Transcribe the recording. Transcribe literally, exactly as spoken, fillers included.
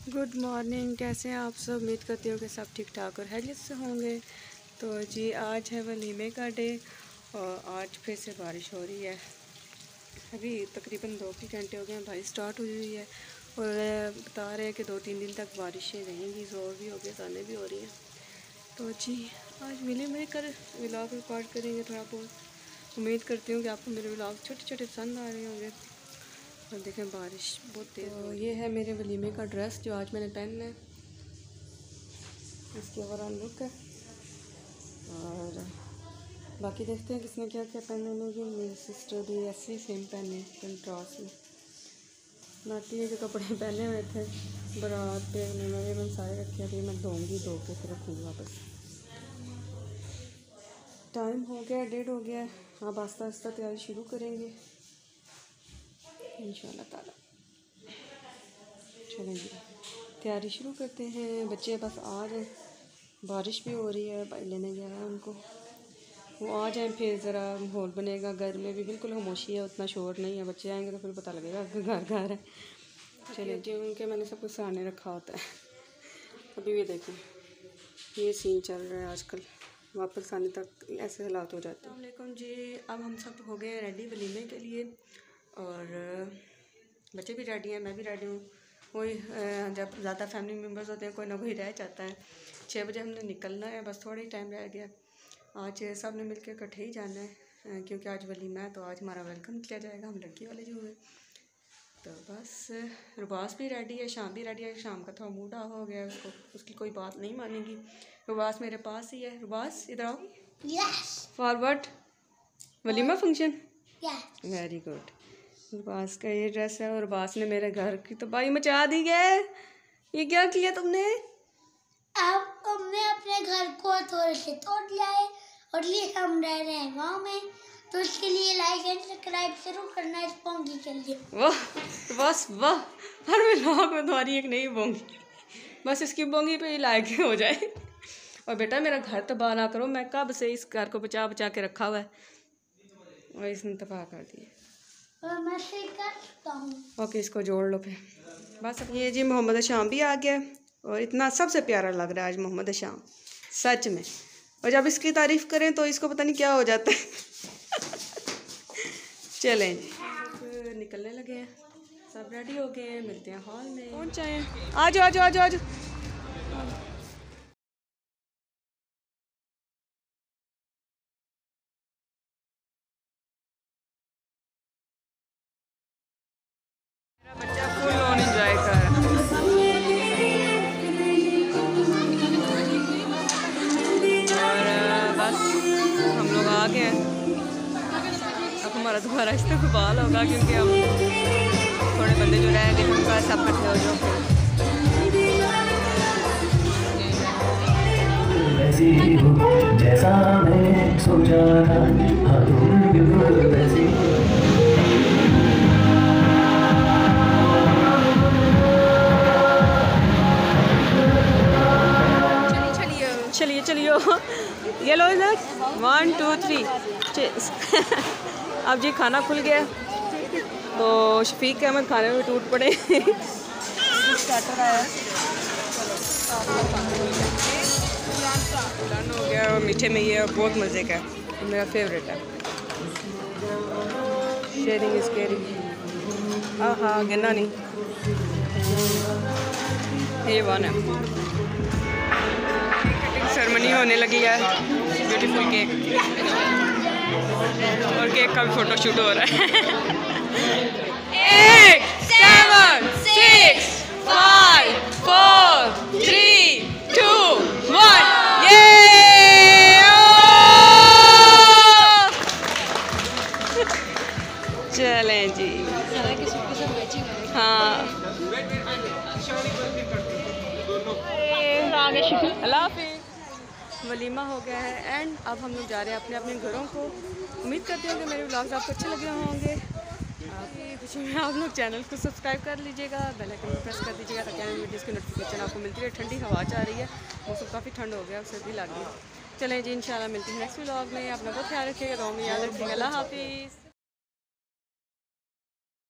Good morning. कैसे हैं आप सब? उम्मीद करती हूँ कि सब ठीक ठाक और खैरियत से होंगे। तो जी आज है वलीमे का डे और आज फिर से बारिश हो रही है। अभी तकरीबन दो तीन घंटे हो गए हैं, बारिश स्टार्ट हुई हुई है और बता रहे हैं कि दो तीन दिन तक बारिशें रहेंगी, ज़ोर भी हो गए, ताने भी हो रही हैं। तो जी आज मिले मिल कर व्लॉग रिकॉर्ड करेंगे थोड़ा बहुत। उम्मीद करती हूँ कि आपको मेरे व्लॉग छोटे छोटे पसंद आ रहे होंगे। और देखें बारिश बहुत तेज़। तो ये है मेरे वलीमे का ड्रेस जो आज मैंने पहनना है। इसकी ओवरऑल लुक है और बाकी देखते हैं किसने क्या क्या पहने लोग। मेरी सिस्टर भी ऐसे ही सेम पहने कंट्रास्ट में। बाकी ये जो कपड़े पहने हुए थे बारात पे उन्होंने मैंने सारे रखे थे, मैं धोऊंगी, धो के फिर रखूँगी वापस। टाइम हो गया, डेढ़ हो गया है। अब आस्ता आस्ता तैयारी शुरू करेंगे इंशाल्लाह ताला। चलेंगे तैयारी शुरू करते हैं। बच्चे बस आ जाए, बारिश भी हो रही है, भाई लेने गया है उनको, वो आ जाए फिर ज़रा माहौल बनेगा। घर में भी बिल्कुल खामोशी है, उतना शोर नहीं है। बच्चे आएंगे तो फिर पता लगेगा कि घर घर है। चलिए जी उनके मैंने सब कुछ सामने रखा होता है। अभी भी देखें ये सीन चल रहा है आजकल, वापस आने तक ऐसे हालात हो जाते हैं। अस्सलाम वालेकुम जी, अब हम सब हो गए हैं रेडी वलीमे के लिए और बच्चे भी रेडी हैं, मैं भी रेडी हूँ। कोई जब ज़्यादा फैमिली मेम्बर्स होते हैं कोई ना कोई रह जाता है। छः बजे हमने निकलना है, बस थोड़ा ही टाइम रह गया। आज सब ने मिलकर इकट्ठे ही जाना है क्योंकि आज वलीमा है, तो आज हमारा वेलकम किया जाएगा, हम लड़की वाले जो हुए। तो बस रुबास भी रेडी है, शाम भी रेडी है। शाम का थोड़ा मूड ऑफ हो गया, उसको उसकी कोई बात नहीं मानेगी। रुबास मेरे पास ही है। रुबास इधर आओ। Yes forward. वलीमा फंक्शन, वेरी गुड। रुबास का ये ड्रेस है और रुबास ने मेरे घर की तबाही मचा दी है। ये क्या किया तुमने? अब हमने अपने घर को थोड़े से तोड़ लिया है और ये हम रह रहे हैं गाँव में, तो इसके लिए लाइक एंड सब्सक्राइब जरूर करना है इस पोंगी के लिए। वाह बस वाह, हर व्लॉग में तुम्हारी एक नई बोंगी, बस इसकी बोंगी पे ही लाइक हो जाए। और बेटा मेरा घर तबाह ना करो, मैं कब से इस घर को बचा बचा के रखा हुआ है और इसने तबाह कर दिया। और मैं से कर सकता हूँ। ओके इसको जोड़ लो फिर बस। ये जी मोहम्मद शाम भी आ गया और इतना सबसे प्यारा लग रहा है आज मोहम्मद शाम सच में। और जब इसकी तारीफ़ करें तो इसको पता नहीं क्या हो जाता है। चलें जी निकलने लगे हैं, सब रेडी हो गए हैं, मिलते हैं हॉल में। पहुँच जाए, आ जाओ आ जाओ आ जाओ आ जाओ। बच्चा फुल ऑन एंजॉय कर रहा है। और बस हम लोग आ गए हैं। अब हमारा दोबारा इस तक बाल होगा क्योंकि हम थोड़े बंदे जो रह गए उनका सब इकट्ठे हो जाओ। वैसी हो जैसा मैं सोचा था, हाँ तुम बिल्कुल वैसी। चलिए चलिए ये लो इधर, वन टू थ्री। अब जी खाना खुल गया तो शफीक अहमद खाने में टूट पड़े। स्टार्टर आया डन हो गया और मीठे में ये बहुत मज़े का है, मेरा फेवरेट है। Sharing is caring. हाँ हाँ गिरना नहीं, ये वन है। सेरेमनी होने लगी है, ब्यूटीफुल केक और केक का भी फोटो शूट हो रहा है। Eight seven six five four three two one. ये चलें जी। हाँ अल्लाह हाफिज़। वलीमा हो गया है एंड अब हम लोग जा रहे हैं अपने अपने घरों को। उम्मीद करती हूँ कि मेरे व्लॉग्स आपको अच्छे लगे होंगे। आपकी खुशी में आप लोग चैनल को सब्सक्राइब कर लीजिएगा, बेल आइकन को प्रेस कर दीजिएगा ताकि हमें वीडियोस की नोटिफिकेशन आपको मिलती रहे। ठंडी हवा जा रही है, मौसम काफ़ी ठंड हो गया, सर्दी लग गई। चलें जी इंशाल्लाह मिलती है नेक्स्ट व्लॉग में। अपना बहुत ख्याल रखिएगा, गाँव में याद रखिएगा। अल्लाह हाफिज़।